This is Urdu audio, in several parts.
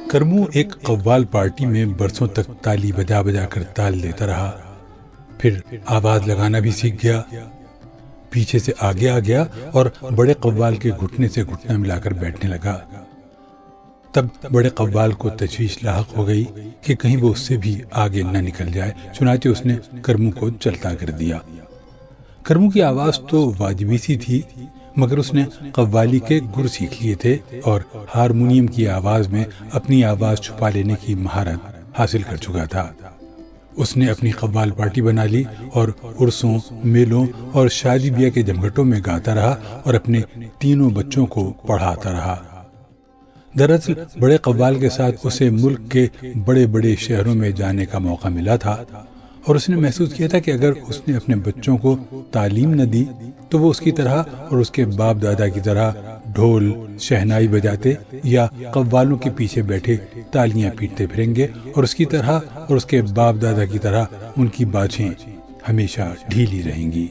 کرمو ایک قوال پارٹی میں برسوں تک تالی بجا بجا کر تال دیتا رہا، پھر آواز لگانا بھی سیکھ گیا، پیچھے سے آگے آ گیا اور بڑے قوال کے گھٹنے سے گھٹنا ملا کر بیٹھنے لگا۔ تب بڑے قوال کو تشویش لاحق ہو گئی کہ کہیں وہ اس سے بھی آگے نہ نکل جائے، چنانچہ اس نے کرمو کو چلتا کر دیا۔ کرمو کی آواز تو واجبی سی تھی، مگر اس نے قوالی کے گر سیکھ لیے تھے اور ہارمونیم کی آواز میں اپنی آواز چھپا لینے کی مہارت حاصل کر چکا تھا۔ اس نے اپنی قوال پارٹی بنا لی اور عرسوں، میلوں اور شادی بیاہ کے جمگھٹوں میں گاتا رہا اور اپنے تینوں بچوں کو پڑھاتا رہا۔ دراصل بڑے قوال کے ساتھ اسے ملک کے بڑے بڑے شہروں میں جانے کا موقع ملا تھا، اور اس نے محسوس کیا تھا کہ اگر اس نے اپنے بچوں کو تعلیم نہ دی تو وہ اس کی طرح اور اس کے باپ دادا کی طرح ڈھول شہنائی بجاتے یا قوالوں کے پیچھے بیٹھے تالیاں پیٹتے پھریں گے، اور اس کی طرح اور اس کے باپ دادا کی طرح ان کی باچھیں ہمیشہ ڈھیلی رہیں گی۔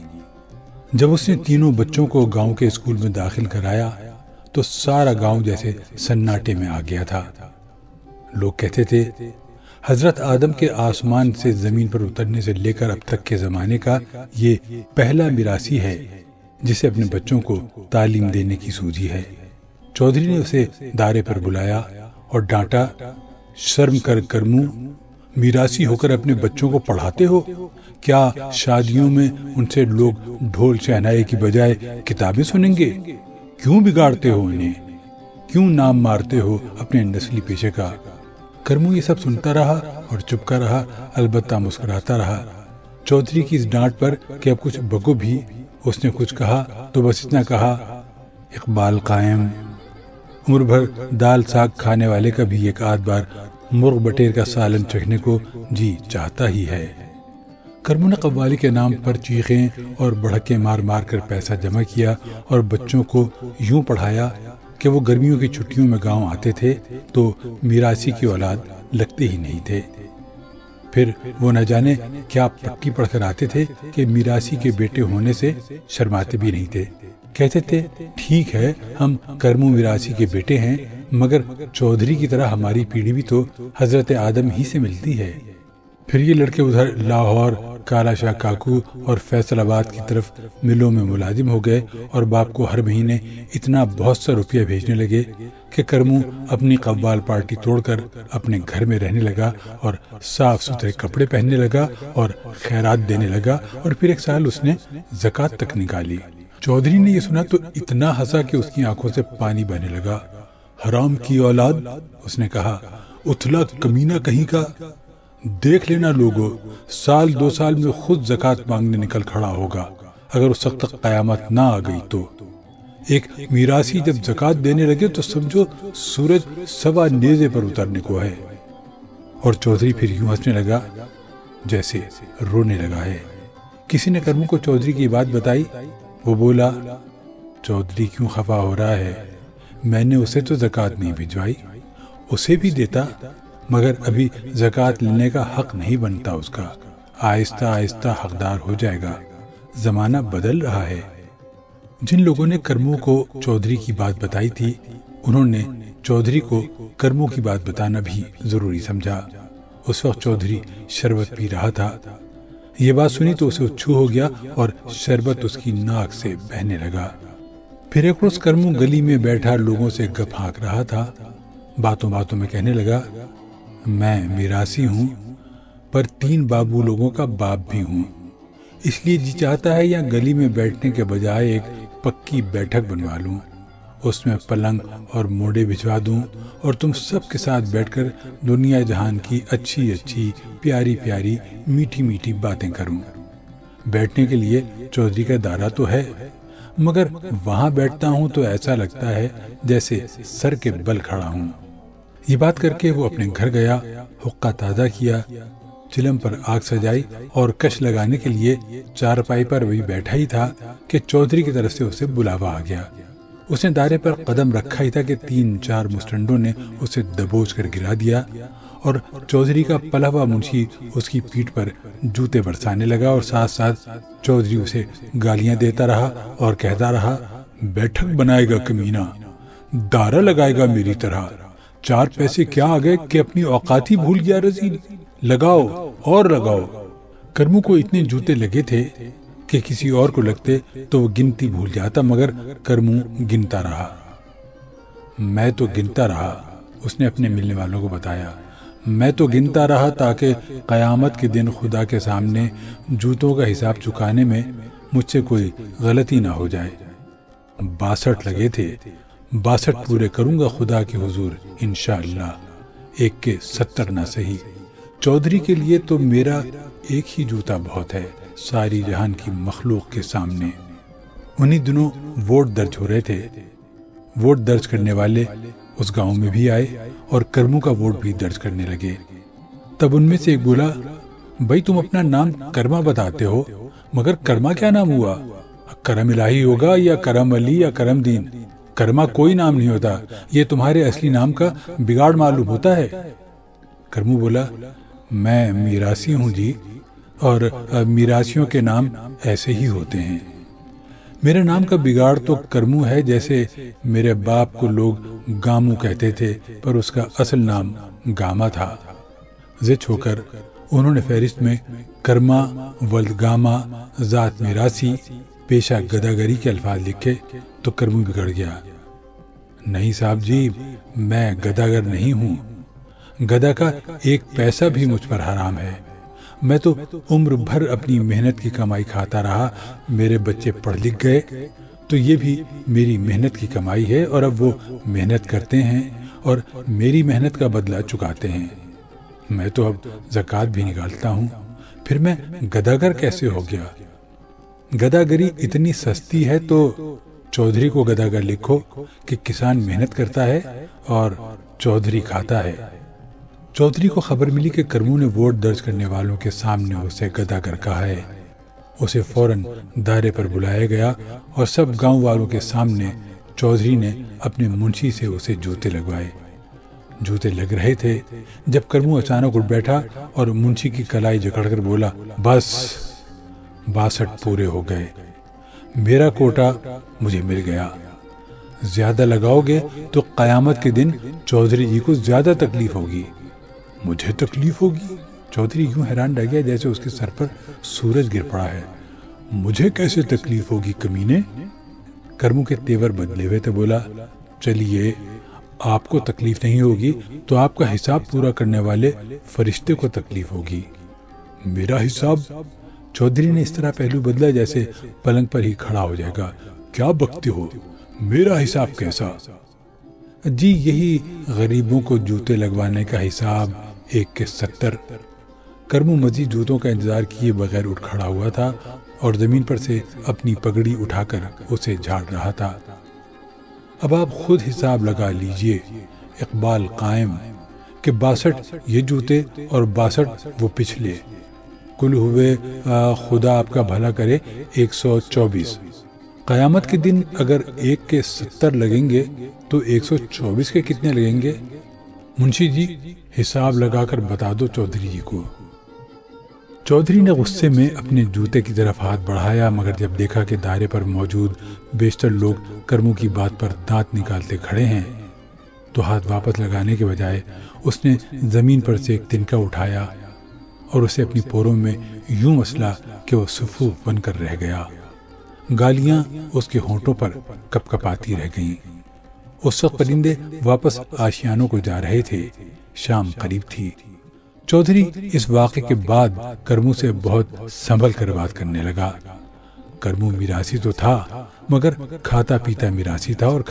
جب اس نے تینوں بچوں کو گاؤں کے اسکول میں داخل کرایا تو سارا گاؤں جیسے سناٹے میں آ گیا تھا۔ لوگ کہتے تھے حضرت آدم کے آسمان سے زمین پر اترنے سے لے کر اب تک کے زمانے کا یہ پہلا میراثی ہے جسے اپنے بچوں کو تعلیم دینے کی سوجھی ہے۔ چودھری نے اسے دارے پر بلایا اور ڈانٹا، شرم کر کرمو، میراثی ہو کر اپنے بچوں کو پڑھاتے ہو؟ کیا شادیوں میں ان سے لوگ ڈھول شہنائی کی بجائے کتابیں سنیں گے؟ کیوں بگاڑتے ہو انہیں؟ کیوں نام مارتے ہو اپنے نسلی پیشے کا؟ کرمو یہ سب سنتا رہا اور چپ کا رہا، البتہ مسکراتا رہا۔ چودھری کی اس ڈانٹ پر کہ اب کچھ بگو بھی، اس نے کچھ کہا تو بس اتنا کہا، اقبال قائم، عمر بھر دال ساگ کھانے والے کا بھی ایک آدھ بار مرغ بٹیر کا سالن چکھنے کو جی چاہتا ہی ہے۔ کرمو نے قوالی کے نام پر چیخیں اور بڑھکے مار مار کر پیسہ جمع کیا اور بچوں کو یوں پڑھایا کہ وہ گرمیوں کی چھٹیوں میں گاؤں آتے تھے تو میراثی کی اولاد لگتے ہی نہیں تھے۔ پھر وہ نہ جانے کیا پٹی پڑھ کر آتے تھے کہ میراثی کے بیٹے ہونے سے شرماتے بھی نہیں تھے۔ کہتے تھے ٹھیک ہے ہم کرمو میراثی کے بیٹے ہیں، مگر چودھری کی طرح ہماری پیڑھی بھی تو حضرت آدم ہی سے ملتی ہے۔ پھر یہ لڑکے ادھر لاہور، کالا شاہ کاکو اور فیصل آباد کی طرف ملوں میں ملازم ہو گئے اور باپ کو ہر مہینے اتنا بہت سا روپیہ بھیجنے لگے کہ کرمو اپنی قوال پارٹی توڑ کر اپنے گھر میں رہنے لگا اور صاف ستھرے کپڑے پہننے لگا اور خیرات دینے لگا، اور پھر ایک سال اس نے زکوٰۃ تک نکالی۔ چودھری نے یہ سنا تو اتنا ہنسا کہ اس کی آنکھوں سے پانی بہنے لگا۔ حرام کی اولاد، اس نے کہا، اتلا کمینہ کہیں کا، دیکھ لینا لوگو، سال دو سال میں خود زکوٰۃ مانگنے نکل کھڑا ہوگا اگر اس وقت تک قیامت نہ آ گئی تو۔ ایک میراثی جب زکوٰۃ دینے لگے تو سمجھو سورج سوا نیزے پر اترنے کو ہے۔ اور چودھری پھر یوں ہنسنے لگا جیسے رونے لگا ہے۔ کسی نے کرمو کو چودھری کی بات بتائی، وہ بولا، چودھری کیوں خفا ہو رہا ہے؟ میں نے اسے تو زکوٰۃ نہیں بھجوائی، اسے بھی دیتا مگر ابھی زکوٰۃ لینے کا حق نہیں بنتا اس کا، آہستہ آہستہ حقدار ہو جائے گا، زمانہ بدل رہا ہے۔ جن لوگوں نے کرمو کو چودھری کی بات بتائی تھی انہوں نے چودھری کو کرمو کی بات بتانا بھی ضروری سمجھا۔ اس وقت چودھری شربت پی رہا تھا، یہ بات سنی تو اسے اچھو ہو گیا اور شربت اس کی ناک سے بہنے لگا۔ پھر ایک روز کرمو گلی میں بیٹھا لوگوں سے گپ ہانک رہا تھا، باتوں باتوں میں کہنے لگا، میں میراثی ہوں پر 3 بابو لوگوں کا باپ بھی ہوں، اس لیے جی چاہتا ہے یا گلی میں بیٹھنے کے بجائے ایک پکی بیٹھک بنوا لوں، اس میں پلنگ اور موڑے بچھوا دوں اور تم سب کے ساتھ بیٹھ کر دنیا جہان کی اچھی اچھی پیاری پیاری میٹھی میٹھی باتیں کروں۔ بیٹھنے کے لیے چودھری کا دارا تو ہے، مگر وہاں بیٹھتا ہوں تو ایسا لگتا ہے جیسے سر کے بل کھڑا ہوں۔ یہ بات کر کے وہ اپنے گھر گیا، حقہ تازہ کیا، چلم پر آگ سجائی اور کش لگانے کے لیے چارپائی پر وہی بیٹھا ہی تھا کہ چودھری کی طرف سے اسے بلاوا آ گیا۔ اس نے دارے پر قدم رکھا ہی تھا کہ 3-4 مسٹنڈوں نے اسے دبوچ کر گرا دیا اور چودھری کا پلا ہوا منشی اس کی پیٹھ پر جوتے برسانے لگا اور ساتھ ساتھ چودھری اسے گالیاں دیتا رہا اور کہتا رہا، بیٹھک بنائے گا کمینہ، دارا لگائے گا میری طرح، 4 پیسے کیا آ گئے کہ اپنی اوقات ہی بھول گیا رزیل، لگاؤ اور لگاؤ۔ کرمو کو اتنے جوتے لگے تھے کہ کسی اور کو لگتے تو وہ گنتی بھول جاتا، مگر کرمو گنتا رہا۔ میں تو گنتا رہا، اس نے اپنے ملنے والوں کو بتایا، میں تو گنتا رہا تاکہ قیامت کے دن خدا کے سامنے جوتوں کا حساب چکانے میں مجھ سے کوئی غلطی نہ ہو جائے۔ 62 لگے تھے، 62 پورے کروں گا خدا کے حضور انشاءاللہ، ایک کے 70 نہ صحیح۔ چودھری کے لیے تو میرا ایک ہی جوتا بہت ہے ساری جہان کی مخلوق کے سامنے۔ انہی دنوں ووٹ درج ہو رہے تھے۔ ووٹ درج کرنے والے اس گاؤں میں بھی آئے اور کرمو کا ووٹ بھی درج کرنے لگے۔ تب ان میں سے ایک بولا، بھائی تم اپنا نام کرما بتاتے ہو، مگر کرما کیا نام ہوا؟ کرم الہی ہوگا یا کرم علی یا کرم دین، کرما کوئی نام نہیں ہوتا، یہ تمہارے اصلی نام کا بگاڑ معلوم ہوتا ہے۔ کرمو بولا، میں میراثی ہوں جی، اور میراثیوں کے نام ایسے ہی ہوتے ہیں۔ میرے نام کا بگاڑ تو کرمو ہے، جیسے میرے باپ کو لوگ گامو کہتے تھے پر اس کا اصل نام گاما تھا۔ زچ ہو کر انہوں نے فہرست میں کرما ولد گاما ذات میراثی پیشہ گداگری کے الفاظ لکھے تو کرمو بگڑ گیا۔ نہیں صاحب جی، میں گداگر نہیں ہوں، گدا کا ایک پیسہ بھی مجھ پر حرام ہے، میں تو عمر بھر اپنی محنت کی کمائی کھاتا رہا، میرے بچے پڑھ لکھ گئے تو یہ بھی میری محنت کی کمائی ہے، اور اب وہ محنت کرتے ہیں اور میری محنت کا بدلہ چکاتے ہیں۔ میں تو اب زکوٰۃ بھی نکالتا ہوں، پھر میں گداگر کیسے ہو گیا؟ گداگری اتنی سستی ہے تو چودھری کو گداگر لکھو کہ کسان محنت کرتا ہے اور چودھری کھاتا ہے۔ چودھری کو خبر ملی کہ کرمو نے ووٹ درج کرنے والوں کے سامنے اسے گداگر کہا ہے۔ اسے فوراً دائرے پر بلایا گیا اور سب گاؤں والوں کے سامنے چودھری نے اپنے منشی سے اسے جوتے لگوائے۔ جوتے لگ رہے تھے جب کرمو اچانک اٹھ بیٹھا اور منشی کی کلائی جکڑ کر بولا، بس 62 پورے ہو گئے، میرا کوٹا مجھے مل گیا۔ زیادہ لگاؤ گے تو قیامت کے دن چودھری جی کو زیادہ تکلیف ہوگی۔ مجھے تکلیف ہوگی؟ چودھری یوں حیران رہ گیا جیسے اس کے سر پر سورج گر پڑا ہے۔ مجھے کیسے تکلیف ہوگی کمینے؟ کرمو کے تیور بدلے ہوئے تھے، بولا، چلیے آپ کو تکلیف نہیں ہوگی تو آپ کا حساب پورا کرنے والے فرشتے کو تکلیف ہوگی۔ میرا حساب؟ چودھری نے اس طرح پہلو بدلا جیسے پلنگ پر ہی کھڑا ہو جائے گا۔ کیا بکتے ہو؟ میرا حساب کیسا؟ جی یہی غریبوں کو جوتے لگوانے کا حساب، 1 کے 70۔ کرمو مزید جوتوں کا انتظار کیے بغیر اٹھ کھڑا ہوا تھا اور زمین پر سے اپنی پگڑی اٹھا کر اسے جھاڑ رہا تھا۔ اب آپ خود حساب لگا لیجئے اقبال قائم کہ 62 یہ جوتے اور 62 وہ پچھلے، کل ہوئے خدا آپ کا بھلا کرے 124۔ قیامت کے دن اگر 1 کے 70 لگیں گے تو 124 کے کتنے لگیں گے؟ منشی جی حساب لگا کر بتا دو چودھری جی کو۔ چودھری نے غصے میں اپنے جوتے کی طرف ہاتھ بڑھایا، مگر جب دیکھا کہ دائرے پر موجود بیشتر لوگ کرمو کی بات پر دانت نکالتے کھڑے ہیں تو ہاتھ واپس لگانے کے بجائے اس نے زمین پر سے ایک تنکا اٹھایا اور اسے اپنی پوروں میں یوں مسلا کہ وہ صفوف بن کر رہ گیا۔ گالیاں اس کے ہونٹوں پر کپ کپاتی رہ گئیں۔ اس وقت پرندے واپس آشیانوں کو جا رہے تھے، شام قریب تھی۔ چودھری اس واقعے کے بعد کرمو سے بہت سنبھل کر بات کرنے لگا۔ کرمو میراثی تو تھا مگر کھاتا پیتا میراثی تھا، اور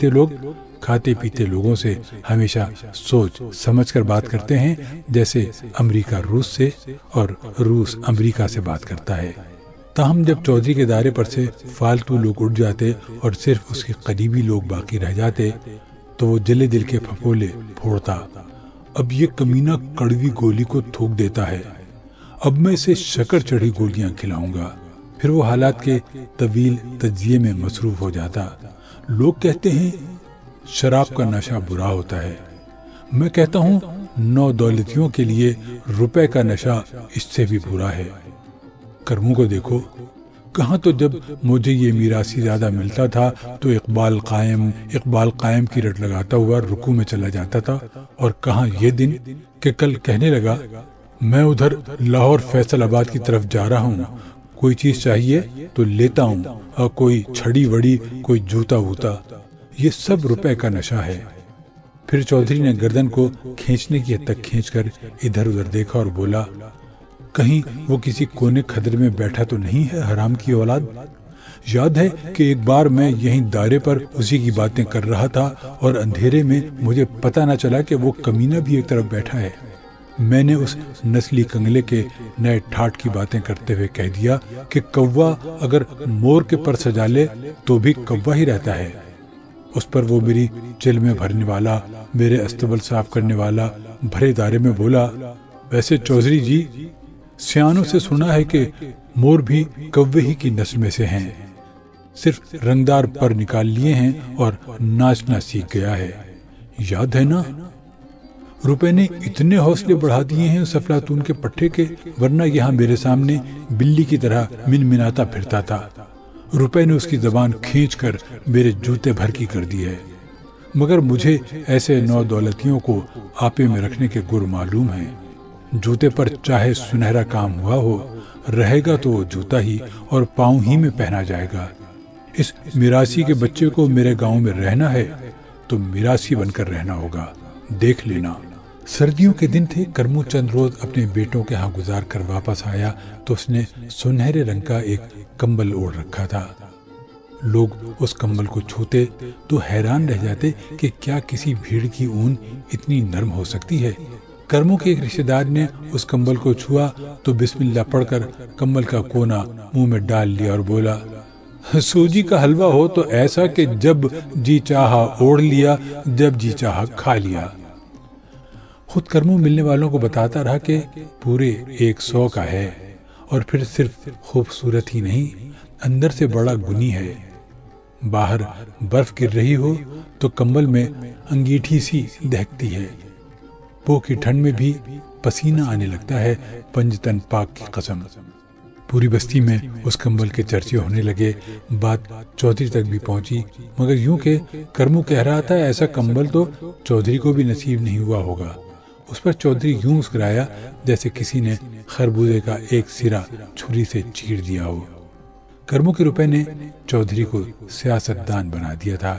کھاتے پیتے لوگوں سے ہمیشہ سوچ سمجھ کر بات کرتے ہیں، جیسے امریکہ روس سے اور روس امریکہ سے بات کرتا ہے۔ تاہم جب چودھری کے دائرے پر سے فالتو لوگ اٹھ جاتے اور صرف اس کے قریبی لوگ باقی رہ جاتے تو وہ جلے دل کے پھپولے پھوڑتا۔ اب یہ کمینہ کڑوی گولی کو تھوک دیتا ہے، اب میں اسے شکر چڑھی گولیاں کھلاؤں گا۔ پھر وہ حالات کے طویل تجزیے میں مصروف ہو جاتا۔ لوگ کہتے ہیں شراب کا نشہ برا ہوتا ہے، میں کہتا ہوں نو دولتیوں کے لیے روپے کا نشہ اس سے بھی برا ہے۔ کرمو کو دیکھو، کہاں تو جب مجھے یہ میراثی زیادہ ملتا تھا تو اقبال قائم کی رٹ لگاتا ہوا رکوع میں چلا جاتا تھا، اور کہاں یہ دن کہ کل کہنے لگا میں ادھر لاہور فیصل آباد کی طرف جا رہا ہوں، کوئی چیز چاہیے تو لیتا ہوں، اور کوئی چھڑی وڑی، کوئی جوتا ووتا، یہ سب روپے کا نشہ ہے۔ پھر چودھری نے گردن کو کھینچنے کی حد تک کھینچ کر ادھر ادھر دیکھا اور بولا کہیں وہ کسی کونے کھدر میں بیٹھا تو نہیں ہے حرام کی اولاد؟ یاد ہے کہ ایک بار میں یہیں دائرے پر اسی کی باتیں کر رہا تھا اور اندھیرے میں مجھے پتہ نہ چلا کہ وہ کمینہ بھی ایک طرف بیٹھا ہے۔ میں نے اس نسلی کنگلے کے نئے ٹھاٹ کی باتیں کرتے ہوئے کہہ دیا کہ کوا اگر مور کے پر سجا لے تو بھی کوا ہی رہتا ہے۔ اس پر وہ میری چل میں بھرنے والا، میرے استبل صاف کرنے والا بھرے دائرے میں بولا ویسے چودھری جی، سیانوں سے سنا ہے کہ مور بھی کوے ہی کی نسل میں سے ہیں، صرف رنگدار پر نکال لیے ہیں اور ناچنا سیکھ گیا ہے، یاد ہے نا؟ روپے نے اتنے حوصلے بڑھا دیے ہیں اس افلاطون کے پٹھے کے، ورنہ یہاں میرے سامنے بلی کی طرح منمناتا پھرتا تھا۔ روپے نے اس کی زبان کھینچ کر میرے جوتے بھر کی کر دی ہے، مگر مجھے ایسے نو دولتیوں کو آپے میں رکھنے کے گر معلوم ہیں۔ جوتے پر چاہے سنہرا کام ہوا ہو، رہے گا تو وہ جوتا ہی اور پاؤں ہی میں پہنا جائے گا۔ اس میراثی کے بچے کو میرے گاؤں میں رہنا ہے تو میراثی بن کر رہنا ہوگا، دیکھ لینا۔ سردیوں کے دن تھے، کرمو چند روز اپنے بیٹوں کے ہاں گزار کر واپس آیا تو اس نے سنہرے رنگ کا ایک کمبل اوڑھ رکھا تھا۔ لوگ اس کمبل کو چھوتے تو حیران رہ جاتے کہ کیا کسی بھیڑ کی اون اتنی نرم ہو سکتی ہے۔ کرمو کے ایک رشتہ دار نے اس کمبل کو چھوا تو بسم اللہ پڑھ کر کمبل کا کونا منہ میں ڈال لیا اور بولا سوجی کا حلوہ ہو تو ایسا کہ جب جی چاہا اوڑھ لیا، جب جی چاہا کھا لیا۔ خود کرمو ملنے والوں کو بتاتا رہا کہ پورے 100 کا ہے، اور پھر صرف خوبصورت ہی نہیں، اندر سے بڑا گنی ہے۔ باہر برف گر رہی ہو تو کمبل میں انگیٹھی سی دہکتی ہے، پو کی ٹھنڈ میں بھی پسینہ آنے لگتا ہے، پنجتن پاک کی قسم۔ پوری بستی میں اس کمبل کے چرچے ہونے لگے، بات چودھری تک بھی پہنچی، مگر یوں کہ کرمو کہہ رہا تھا ایسا کمبل تو چودھری کو بھی نصیب نہیں ہوا ہوگا۔ اس پر چودھری یوں مسکرایا جیسے کسی نے خربوزے کا ایک سرا چھری سے چیر دیا ہو۔ کرمو کے روپے نے چودھری کو سیاستدان بنا دیا تھا۔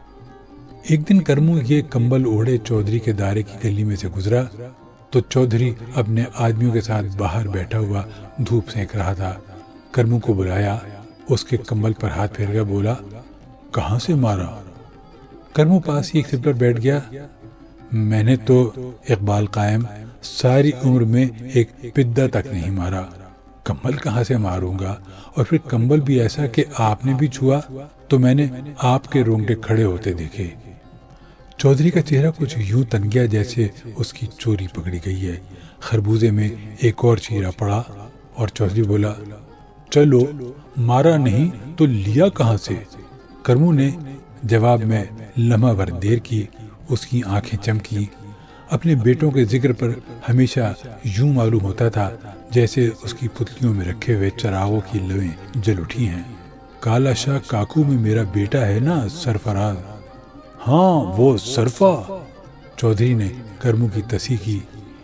ایک دن کرمو یہ کمبل اوڑھے چودھری کے دائرے کی گلی میں سے گزرا تو چودھری اپنے آدمیوں کے ساتھ باہر بیٹھا ہوا دھوپ سینک رہا تھا۔ کرمو کو بلایا، اس کے کمبل پر ہاتھ پھیر کر بولا کہاں سے مارا؟ کرمو پاس ہی ایک سر پر بیٹھ گیا۔ میں نے تو اقبال قائم ساری عمر میں ایک پدہ تک نہیں مارا، کمبل کہاں سے ماروں گا؟ اور پھر کمبل بھی ایسا کہ آپ نے بھی چھوا تو میں نے آپ کے رونگٹے کھڑے ہوتے دیکھے۔ چودھری کا چہرہ کچھ یوں تن گیا جیسے اس کی چوری پکڑی گئی ہے۔ خربوزے میں ایک اور چیرا پڑا اور چودھری بولا چلو مارا نہیں تو لیا کہاں سے؟ کرمو نے جواب میں لمحہ بھر دیر کی، اس کی آنکھیں چمکی۔ اپنے بیٹوں کے ذکر پر ہمیشہ یوں معلوم ہوتا تھا جیسے اس کی پتلیوں میں رکھے ہوئے چراغوں کی لویں جل اٹھی ہیں۔ کالا شاہ کاکو میں میرا بیٹا ہے نا سرفراز؟ ہاں وہ سرفا، چودھری نے کرمو کی تصحیح کی۔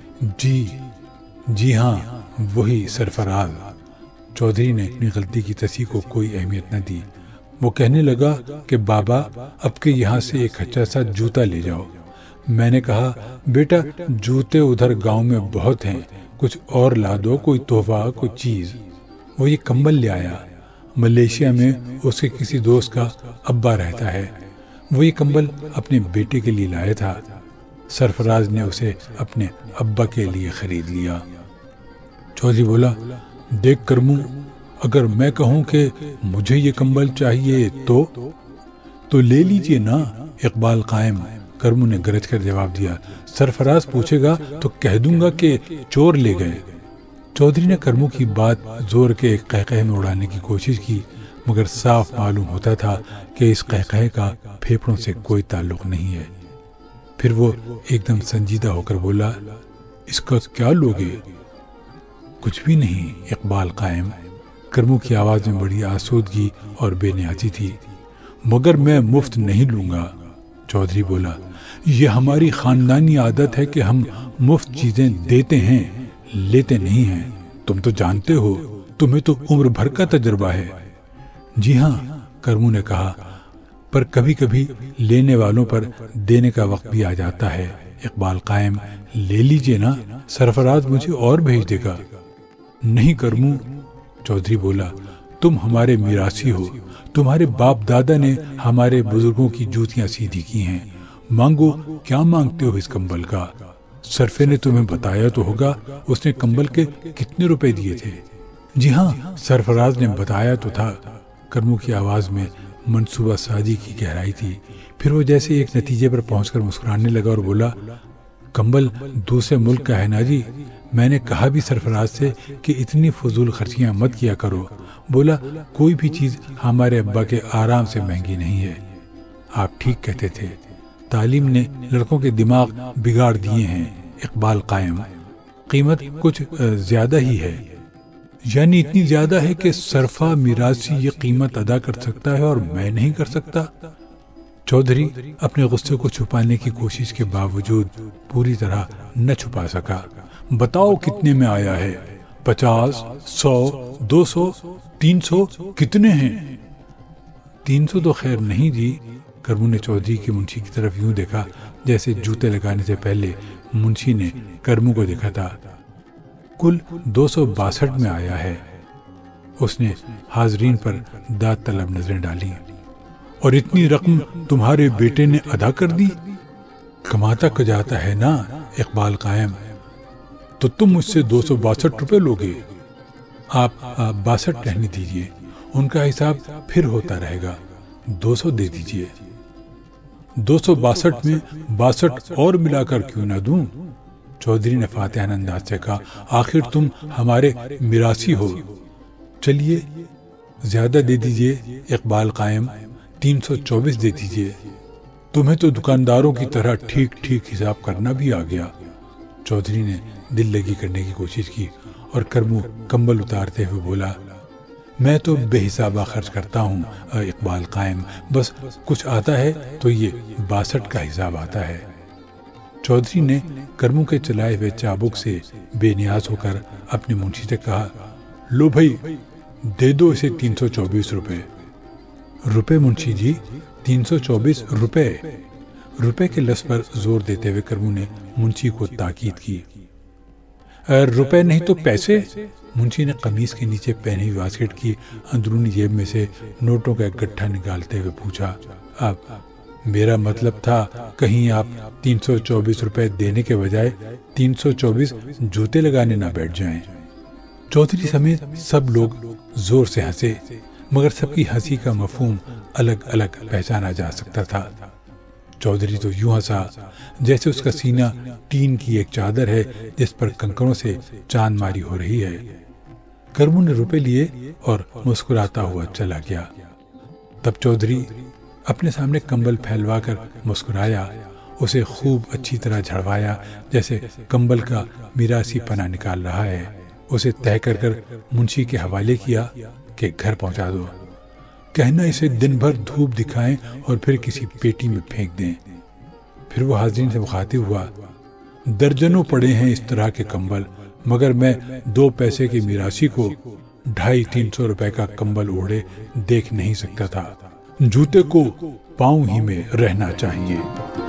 جی ہاں وہی سرفراز۔ چودھری نے اپنی غلطی کی تصحیح کو کوئی اہمیت نہ دی۔ وہ کہنے لگا کہ بابا اب کے یہاں سے ایک اچھا سا جوتا لے جاؤ۔ میں نے کہا بیٹا جوتے ادھر گاؤں میں بہت ہیں، کچھ اور لا دو، کوئی تحفہ کوئی چیز۔ وہ یہ کمبل لے آیا، ملیشیا میں اس کے کسی دوست کا ابا رہتا ہے، وہ یہ کمبل اپنے بیٹے کے لیے لایا تھا۔ سرفراز نے اسے اپنے ابا کے لیے خرید لیا۔ چودھری بولا دیکھ کرمو، اگر میں کہوں کہ مجھے یہ کمبل چاہیے تو لے لیجئے نا اقبال قائم۔ کرمو نے گرج کر جواب دیا سرفراز پوچھے گا تو کہہ دوں گا کہ چور لے گئے۔ چودھری نے کرمو کی بات زور کے ایک قہقہے میں اڑانے کی کوشش کی، مگر صاف معلوم ہوتا تھا کہ اس قہقہے کا پھیپھڑوں سے کوئی تعلق نہیں ہے۔ پھر وہ ایک دم سنجیدہ ہو کر بولا اس کا کیا لوگے؟ کچھ بھی نہیں اقبال قائم، کرمو کی آواز میں بڑی آسودگی اور بے نیازی تھی۔ مگر میں مفت نہیں لوں گا، چودھری بولا۔ یہ ہماری خاندانی عادت ہے کہ ہم مفت چیزیں دیتے ہیں، لیتے نہیں ہیں۔ تم تو جانتے ہو، تمہیں تو عمر بھر کا تجربہ ہے۔ جی ہاں، کرمو نے کہا، پر کبھی کبھی لینے والوں پر دینے کا وقت بھی آ جاتا ہے۔ اقبال قائم، لے لیجئے نا، سرفراز مجھے اور بھیج دے گا۔ نہیں کرمو، چودھری بولا، تم ہمارے میراثی ہو، تمہارے باپ دادا نے ہمارے بزرگوں کی جوتیاں سیدھی کی ہیں، مانگو، کیا مانگتے ہو اس کمبل کا؟ سرفے نے تمہیں بتایا تو ہوگا اس نے کمبل کے کتنے روپے دیے تھے؟ جی ہاں، سرفراز نے بتایا تو تھا۔ کرمو کی آواز میں منصوبہ سازی کی گہرائی تھی۔ پھر وہ جیسے ایک نتیجے پر پہنچ کر مسکرانے لگا اور بولا، کمبل دوسرے ملک کا ہے نا جی، میں نے کہا بھی سرفراز سے کہ اتنی فضول خرچیاں مت کیا کرو۔ بولا، کوئی بھی چیز ہمارے ابا کے آرام سے مہنگی نہیں ہے۔ آپ ٹھیک کہتے تھے، تعلیم نے لڑکوں کے دماغ بگاڑ دیے ہیں۔ اقبال قائم، قیمت کچھ زیادہ ہی ہے، یعنی اتنی زیادہ ہے کہ سرفا میراثی یہ قیمت ادا کر سکتا ہے اور میں نہیں کر سکتا۔ چودھری اپنے غصے کو چھپانے کی کوشش کے باوجود پوری طرح نہ چھپا سکا۔ بتاؤ کتنے میں آیا ہے؟ 50، 100، 200، 300، کتنے ہیں؟ 300 تو خیر نہیں جی۔ کرمو نے چودھری کے منشی کی طرف یوں دیکھا جیسے جوتے لگانے سے پہلے منشی نے کرمو کو دیکھا تھا۔ کل 262 میں آیا ہے۔ اس نے حاضرین پر داد طلب نظریں ڈالی۔ اور اتنی رقم تمہارے بیٹے نے ادا کر دی؟ کماتا جاتا ہے نا اقبال قائم، تو تم مجھ سے 262 روپے لوگے؟ آپ 62 رہنے دیجئے، ان کا حساب پھر ہوتا رہے گا، 200 دے دیجئے۔ 262 میں 62 اور ملا کر کیوں نہ دوں؟ چودھری نے فاتحانہ انداز سے کہا، آخر تم ہمارے میراثی ہو۔ چلیے زیادہ دے دیجئے اقبال قائم، 324 دے دیجئے۔ تمہیں تو دکانداروں کی طرح ٹھیک ٹھیک حساب کرنا بھی آ گیا۔ چودھری نے دل لگی کرنے کی کوشش کی اور کرمو کمبل اتارتے ہوئے بولا، میں تو بے حسابہ خرچ کرتا ہوں اقبال قائم، بس کچھ آتا ہے تو یہ 62 کا حساب آتا ہے۔ چودھری نے کرمو کے چلائے ہوئے چابک سے بے نیاز ہو کر اپنے منشی سے کہا، لو بھائی، دے دو اسے 324 روپے۔ روپے منشی جی، 324 روپے۔ روپے کے لفظ پر زور دیتے ہوئے کرمو نے منشی کو تاکید کی۔ روپے نہیں تو پیسے؟ منشی نے قمیص کے نیچے پہنی ہوئی واسکٹ کی اندرونی جیب میں سے نوٹوں کا ایک گٹھا نکالتے ہوئے پوچھا۔ اب میرا مطلب تھا کہیں آپ 324 روپے دینے کے بجائے 324 جوتے لگانے نہ بیٹھ جائیں۔ چودھری سمیت سب لوگ زور سے ہنسے، مگر سب کی ہنسی کا مفہوم الگ الگ پہچانا جا سکتا تھا۔ چودھری تو یوں ہنسا جیسے اس کا سینہ ٹین کی ایک چادر ہے جس پر کنکروں سے چاند ماری ہو رہی ہے۔ کرمو نے روپے لیے اور مسکراتا ہوا چلا گیا۔ تب چودھری اپنے سامنے کمبل پھیلوا کر مسکرایا، اسے خوب اچھی طرح جھڑوایا جیسے کمبل کا میراثی پناہ نکال رہا ہے۔ اسے طے کر کر منشی کے حوالے کیا کہ گھر پہنچا دو، کہنا اسے دن بھر دھوپ دکھائیں اور پھر کسی پیٹی میں پھینک دیں۔ پھر وہ حاضرین سے مخاطب ہوا، درجنوں پڑے ہیں اس طرح کے کمبل، مگر میں 2 پیسے کے میراثی کو 250-300 روپے کا کمبل اوڑھے دیکھ نہیں سکتا تھا۔ جوتے کو پاؤں ہی میں رہنا چاہیے۔